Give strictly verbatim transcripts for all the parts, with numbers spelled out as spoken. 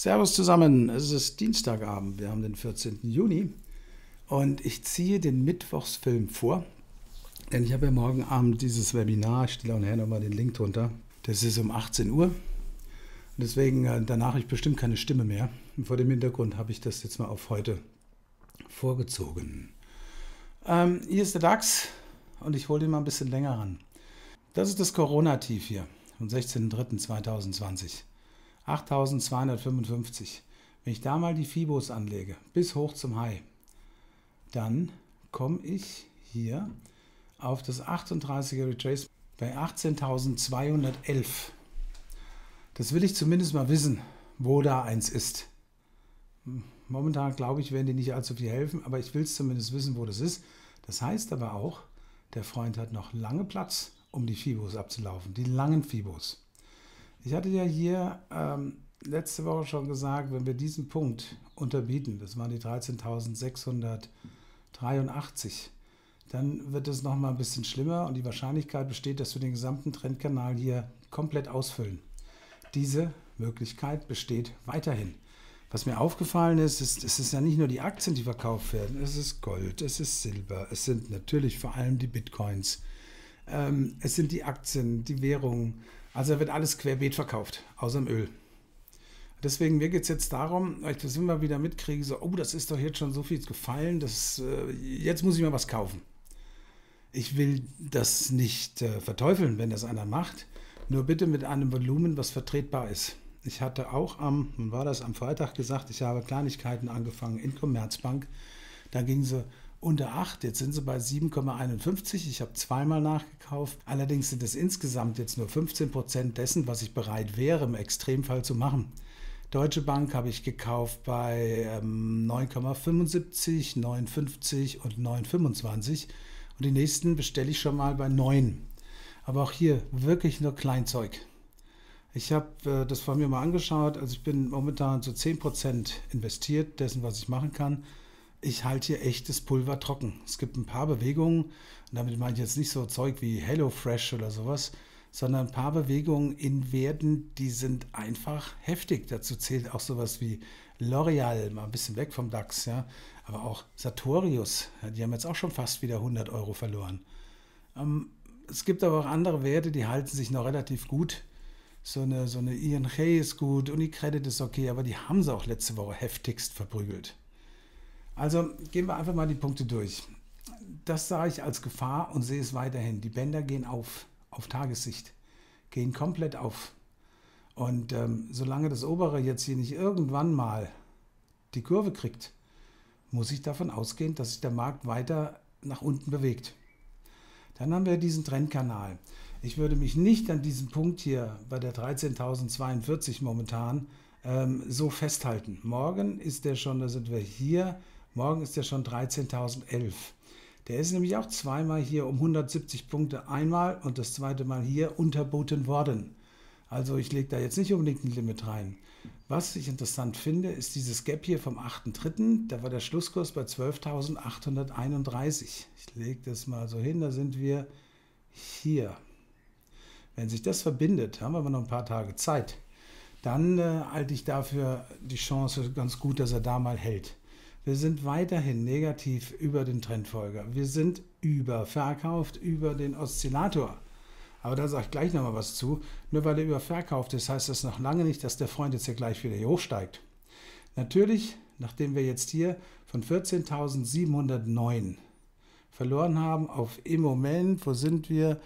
Servus zusammen, es ist Dienstagabend, wir haben den vierzehnten Juni und ich ziehe den Mittwochsfilm vor, denn ich habe ja morgen Abend dieses Webinar, ich stelle auch nachher nochmal den Link drunter, das ist um achtzehn Uhr und deswegen äh, danach habe ich bestimmt keine Stimme mehr und vor dem Hintergrund habe ich das jetzt mal auf heute vorgezogen. Ähm, hier ist der DAX und ich hole den mal ein bisschen länger ran. Das ist das Corona-Tief hier vom sechzehnten dritten zweitausendzwanzig. achttausendzweihundertfünfundfünfzig. Wenn ich da mal die Fibos anlege, bis hoch zum High, dann komme ich hier auf das achtunddreißiger Retracement bei achtzehntausendzweihundertelf. Das will ich zumindest mal wissen, wo da eins ist. Momentan glaube ich, werden die nicht allzu viel helfen, aber ich will es zumindest wissen, wo das ist. Das heißt aber auch, der Freund hat noch lange Platz, um die Fibos abzulaufen, die langen Fibos. Ich hatte ja hier ähm, letzte Woche schon gesagt, wenn wir diesen Punkt unterbieten, das waren die dreizehntausendsechshundertdreiundachtzig, dann wird es nochmal ein bisschen schlimmer und die Wahrscheinlichkeit besteht, dass wir den gesamten Trendkanal hier komplett ausfüllen. Diese Möglichkeit besteht weiterhin. Was mir aufgefallen ist, ist, es ist ja nicht nur die Aktien, die verkauft werden, es ist Gold, es ist Silber, es sind natürlich vor allem die Bitcoins, ähm, es sind die Aktien, die Währungen. Also wird alles querbeet verkauft, außer dem Öl. Deswegen, mir geht es jetzt darum, weil ich das immer wieder mitkriege, so, oh, das ist doch jetzt schon so viel gefallen, das, äh, jetzt muss ich mal was kaufen. Ich will das nicht äh, verteufeln, wenn das einer macht, nur bitte mit einem Volumen, was vertretbar ist. Ich hatte auch am, wann war das, am Freitag gesagt, ich habe Kleinigkeiten angefangen in Commerzbank, da ging sie unter acht, jetzt sind sie bei sieben Komma einundfünfzig. Ich habe zweimal nachgekauft. Allerdings sind es insgesamt jetzt nur fünfzehn Prozent dessen, was ich bereit wäre, im Extremfall zu machen. Deutsche Bank habe ich gekauft bei ähm, neun Komma fünfundsiebzig, neun Komma fünfzig und neun Komma fünfundzwanzig. Und die nächsten bestelle ich schon mal bei neun. Aber auch hier wirklich nur Kleinzeug. Ich habe äh, das von mir mal angeschaut. Also ich bin momentan so zehn Prozent investiert, dessen, was ich machen kann. Ich halte hier echtes Pulver trocken. Es gibt ein paar Bewegungen, und damit meine ich jetzt nicht so Zeug wie HelloFresh oder sowas, sondern ein paar Bewegungen in Werten, die sind einfach heftig. Dazu zählt auch sowas wie L'Oreal, mal ein bisschen weg vom DAX, ja, aber auch Sartorius, ja, die haben jetzt auch schon fast wieder hundert Euro verloren. Ähm, es gibt aber auch andere Werte, die halten sich noch relativ gut. So eine, so eine I N G ist gut, UniCredit ist okay, aber die haben sie auch letzte Woche heftigst verprügelt. Also gehen wir einfach mal die Punkte durch. Das sah ich als Gefahr und sehe es weiterhin. Die Bänder gehen auf, auf Tagessicht, gehen komplett auf. Und ähm, solange das obere jetzt hier nicht irgendwann mal die Kurve kriegt, muss ich davon ausgehen, dass sich der Markt weiter nach unten bewegt. Dann haben wir diesen Trendkanal. Ich würde mich nicht an diesem Punkt hier bei der dreizehntausendzweiundvierzig momentan ähm, so festhalten. Morgen ist der schon, da sind wir hier, morgen ist der schon dreizehntausendelf. Der ist nämlich auch zweimal hier um hundertsiebzig Punkte einmal und das zweite Mal hier unterboten worden. Also ich lege da jetzt nicht unbedingt ein Limit rein. Was ich interessant finde, ist dieses Gap hier vom achten dritten Da war der Schlusskurs bei zwölftausendachthunderteinunddreißig. Ich lege das mal so hin, da sind wir hier. Wenn sich das verbindet, haben wir aber noch ein paar Tage Zeit, dann äh, halte ich dafür die Chance ganz gut, dass er da mal hält. Wir sind weiterhin negativ über den Trendfolger. Wir sind überverkauft über den Oszillator. Aber da sage ich gleich nochmal was zu. Nur weil er überverkauft ist, heißt das noch lange nicht, dass der Freund jetzt hier gleich wieder hier hochsteigt. Natürlich, nachdem wir jetzt hier von vierzehntausendsiebenhundertneun verloren haben auf im Moment, wo sind wir?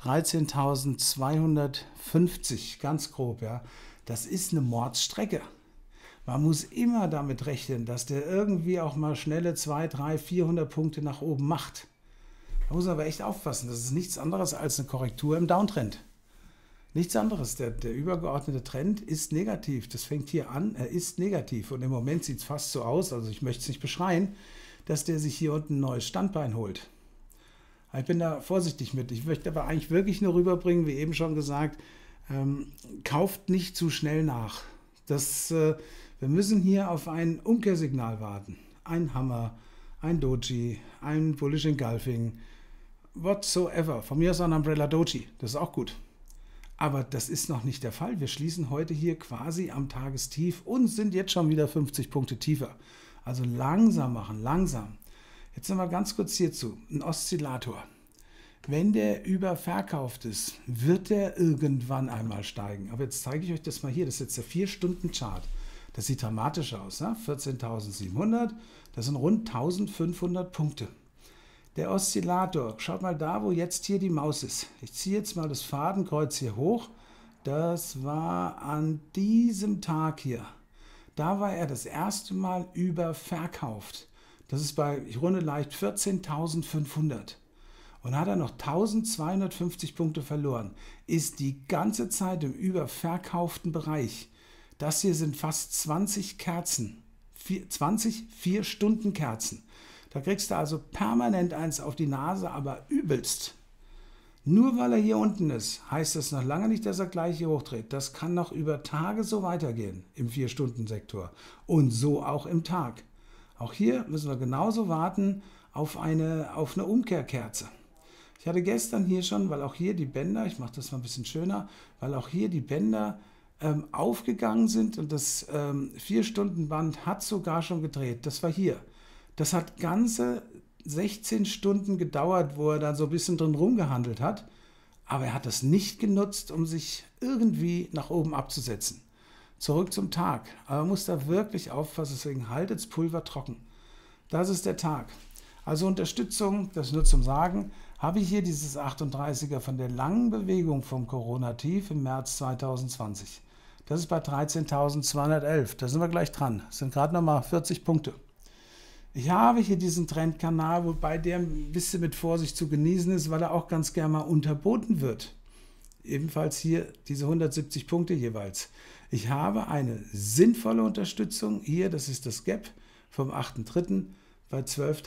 dreizehntausendzweihundertfünfzig, ganz grob, ja. Das ist eine Mordsstrecke. Man muss immer damit rechnen, dass der irgendwie auch mal schnelle zweihundert, dreihundert, vierhundert Punkte nach oben macht. Da muss man aber echt aufpassen. Das ist nichts anderes als eine Korrektur im Downtrend. Nichts anderes. Der, der übergeordnete Trend ist negativ. Das fängt hier an, er ist negativ. Und im Moment sieht es fast so aus, also ich möchte es nicht beschreien, dass der sich hier unten ein neues Standbein holt. Ich bin da vorsichtig mit. Ich möchte aber eigentlich wirklich nur rüberbringen, wie eben schon gesagt, ähm, kauft nicht zu schnell nach. Das, äh, wir müssen hier auf ein Umkehrsignal warten. Ein Hammer, ein Doji, ein Bullish Engulfing, whatsoever. Von mir aus ein Umbrella Doji, das ist auch gut. Aber das ist noch nicht der Fall. Wir schließen heute hier quasi am Tagestief und sind jetzt schon wieder fünfzig Punkte tiefer. Also langsam machen, langsam. Jetzt nochmal ganz kurz hierzu. Ein Oszillator. Wenn der überverkauft ist, wird der irgendwann einmal steigen. Aber jetzt zeige ich euch das mal hier. Das ist jetzt der vier Stunden Chart. Das sieht dramatisch aus. Ne? vierzehntausendsiebenhundert, das sind rund eintausendfünfhundert Punkte. Der Oszillator, schaut mal da, wo jetzt hier die Maus ist. Ich ziehe jetzt mal das Fadenkreuz hier hoch. Das war an diesem Tag hier. Da war er das erste Mal überverkauft. Das ist bei, ich runde leicht, vierzehntausendfünfhundert. Und hat er noch eintausendzweihundertfünfzig Punkte verloren. Ist die ganze Zeit im überverkauften Bereich. Das hier sind fast zwanzig Kerzen. zwanzig vier-Stunden-Kerzen. Da kriegst du also permanent eins auf die Nase, aber übelst. Nur weil er hier unten ist, heißt das noch lange nicht, dass er gleich hier hochdreht. Das kann noch über Tage so weitergehen im vier-Stunden-Sektor. Und so auch im Tag. Auch hier müssen wir genauso warten auf eine, auf eine Umkehrkerze. Ich hatte gestern hier schon, weil auch hier die Bänder, ich mache das mal ein bisschen schöner, weil auch hier die Bänder ähm, aufgegangen sind und das ähm, vier-Stunden-Band hat sogar schon gedreht. Das war hier. Das hat ganze sechzehn Stunden gedauert, wo er dann so ein bisschen drin rumgehandelt hat. Aber er hat das nicht genutzt, um sich irgendwie nach oben abzusetzen. Zurück zum Tag. Aber man muss da wirklich aufpassen, deswegen haltet das Pulver trocken. Das ist der Tag. Also Unterstützung, das nur zum Sagen, habe ich hier dieses achtunddreißiger von der langen Bewegung vom Corona-Tief im März zweitausendzwanzig. Das ist bei dreizehntausendzweihundertelf. Da sind wir gleich dran. Das sind gerade nochmal vierzig Punkte. Ich habe hier diesen Trendkanal, wobei der ein bisschen mit Vorsicht zu genießen ist, weil er auch ganz gerne mal unterboten wird. Ebenfalls hier diese hundertsiebzig Punkte jeweils. Ich habe eine sinnvolle Unterstützung hier, das ist das Gap vom achten dritten bei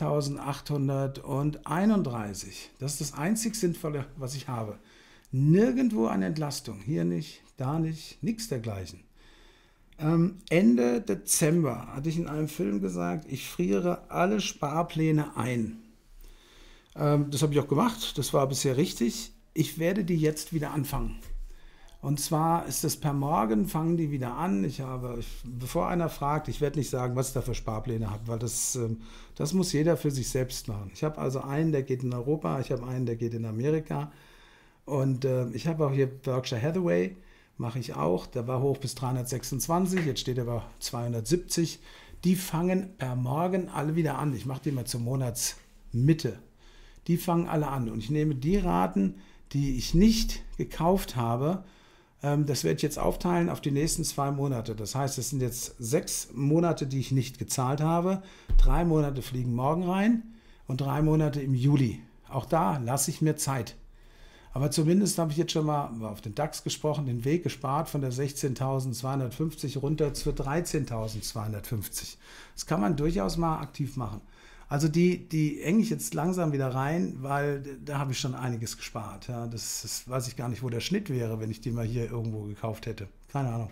zwölftausendachthunderteinunddreißig. Das ist das einzig Sinnvolle, was ich habe. Nirgendwo eine Entlastung. Hier nicht, da nicht, nichts dergleichen. Ähm, Ende Dezember hatte ich in einem Film gesagt, ich friere alle Sparpläne ein. Ähm, das habe ich auch gemacht, das war bisher richtig. Ich werde die jetzt wieder anfangen. Und zwar ist es per Morgen, fangen die wieder an. Ich habe, ich, bevor einer fragt, ich werde nicht sagen, was ich da für Sparpläne habe, weil das, ähm, das muss jeder für sich selbst machen. Ich habe also einen, der geht in Europa, ich habe einen, der geht in Amerika. Und äh, ich habe auch hier Berkshire Hathaway, mache ich auch. Der war hoch bis dreihundertsechsundzwanzig, jetzt steht er bei zweihundertsiebzig. Die fangen per Morgen alle wieder an. Ich mache die mal zur Monatsmitte. Die fangen alle an. Und ich nehme die Raten, die ich nicht gekauft habe, ähm, das werde ich jetzt aufteilen auf die nächsten zwei Monate. Das heißt, es sind jetzt sechs Monate, die ich nicht gezahlt habe. Drei Monate fliegen morgen rein und drei Monate im Juli. Auch da lasse ich mir Zeit. Aber zumindest habe ich jetzt schon mal auf den DAX gesprochen, den Weg gespart von der sechzehntausendzweihundertfünfzig runter zur dreizehntausendzweihundertfünfzig. Das kann man durchaus mal aktiv machen. Also die, die hänge ich jetzt langsam wieder rein, weil da habe ich schon einiges gespart. Ja, das, das weiß ich gar nicht, wo der Schnitt wäre, wenn ich die mal hier irgendwo gekauft hätte. Keine Ahnung.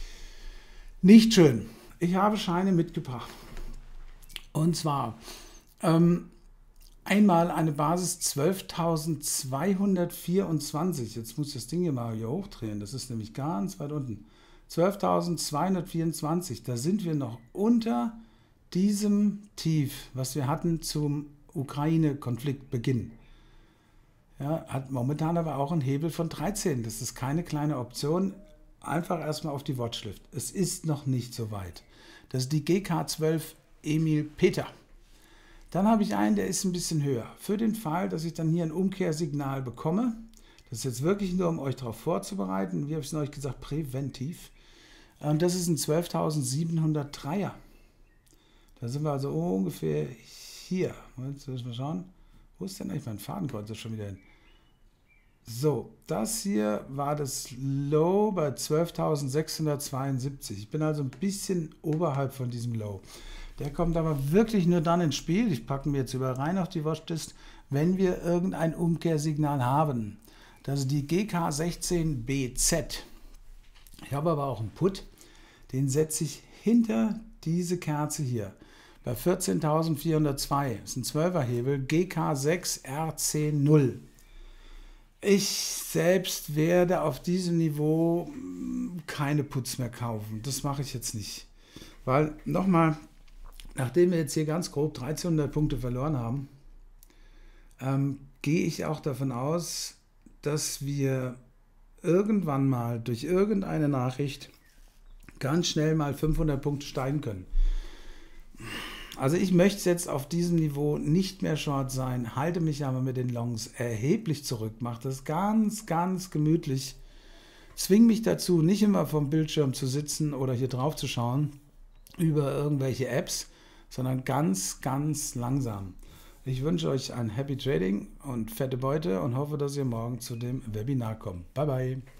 Nicht schön. Ich habe Scheine mitgebracht. Und zwar ähm, einmal eine Basis zwölftausendzweihundertvierundzwanzig. Jetzt muss ich das Ding hier mal hier hochdrehen. Das ist nämlich ganz weit unten. zwölftausendzweihundertvierundzwanzig. Da sind wir noch unter diesem Tief, was wir hatten zum Ukraine-Konfliktbeginn. Ja, hat momentan aber auch einen Hebel von dreizehn. Das ist keine kleine Option. Einfach erstmal auf die Watchlist. Es ist noch nicht so weit. Das ist die G K zwölf Emil Peter. Dann habe ich einen, der ist ein bisschen höher. Für den Fall, dass ich dann hier ein Umkehrsignal bekomme, das ist jetzt wirklich nur, um euch darauf vorzubereiten, wie habe ich es euch gesagt, präventiv. Und das ist ein zwölftausendsiebenhundertdreier. Da sind wir also ungefähr hier. Jetzt müssen wir schauen. Wo ist denn eigentlich mein Fadenkreuz jetzt schon wieder hin? So, das hier war das Low bei zwölftausendsechshundertzweiundsiebzig. Ich bin also ein bisschen oberhalb von diesem Low. Der kommt aber wirklich nur dann ins Spiel. Ich packe mir jetzt über rein auf die Watchlist, wenn wir irgendein Umkehrsignal haben. Das ist die G K sechzehn B Z. Ich habe aber auch einen Put. Den setze ich hinter diese Kerze hier. Bei vierzehntausendsvierhundertzwei. Das ist ein zwölfer Hebel. G K sechs R C null. Ich selbst werde auf diesem Niveau mm, keine Puts mehr kaufen. Das mache ich jetzt nicht. Weil, nochmal, nachdem wir jetzt hier ganz grob dreizehnhundert Punkte verloren haben, ähm, gehe ich auch davon aus, dass wir irgendwann mal durch irgendeine Nachricht ganz schnell mal fünfhundert Punkte steigen können. Also ich möchte jetzt auf diesem Niveau nicht mehr Short sein, halte mich aber mit den Longs erheblich zurück, mache das ganz, ganz gemütlich, zwinge mich dazu, nicht immer vom Bildschirm zu sitzen oder hier drauf zu schauen über irgendwelche Apps, sondern ganz, ganz langsam. Ich wünsche euch ein Happy Trading und fette Beute und hoffe, dass ihr morgen zu dem Webinar kommt. Bye, bye.